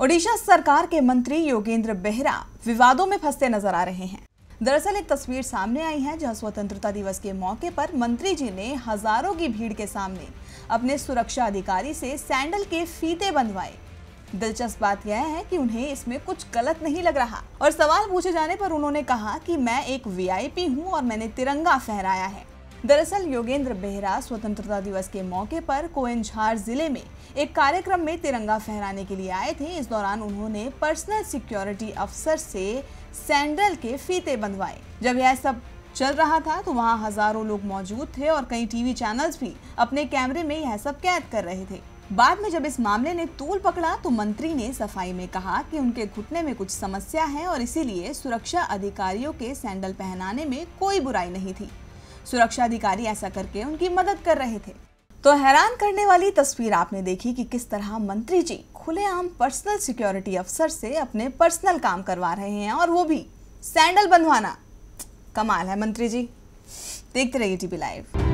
ओडिशा सरकार के मंत्री योगेंद्र बेहरा विवादों में फंसते नजर आ रहे हैं। दरअसल एक तस्वीर सामने आई है जहां स्वतंत्रता दिवस के मौके पर मंत्री जी ने हजारों की भीड़ के सामने अपने सुरक्षा अधिकारी से सैंडल के फीते बंधवाए। दिलचस्प बात यह है कि उन्हें इसमें कुछ गलत नहीं लग रहा और सवाल पूछे जाने पर उन्होंने कहा कि मैं एक वीआईपी हूं और मैंने तिरंगा फहराया है। दरअसल योगेंद्र बेहरा स्वतंत्रता दिवस के मौके पर कोइंझार जिले में एक कार्यक्रम में तिरंगा फहराने के लिए आए थे। इस दौरान उन्होंने पर्सनल सिक्योरिटी अफसर से सैंडल के फीते बंधवाए। जब यह सब चल रहा था तो वहां हजारों लोग मौजूद थे और कई टीवी चैनल्स भी अपने कैमरे में यह सब कैद कर रहे थे। बाद में जब इस मामले ने तूल पकड़ा तो मंत्री ने सफाई में कहा कि उनके घुटने में कुछ समस्या है और इसीलिए सुरक्षा अधिकारियों के सैंडल पहनाने में कोई बुराई नहीं थी। सुरक्षा अधिकारी ऐसा करके उनकी मदद कर रहे थे। तो हैरान करने वाली तस्वीर आपने देखी कि किस तरह मंत्री जी खुलेआम पर्सनल सिक्योरिटी अफसर से अपने पर्सनल काम करवा रहे हैं और वो भी सैंडल बंधवाना। कमाल है मंत्री जी। देखते रहिए टीवी लाइव।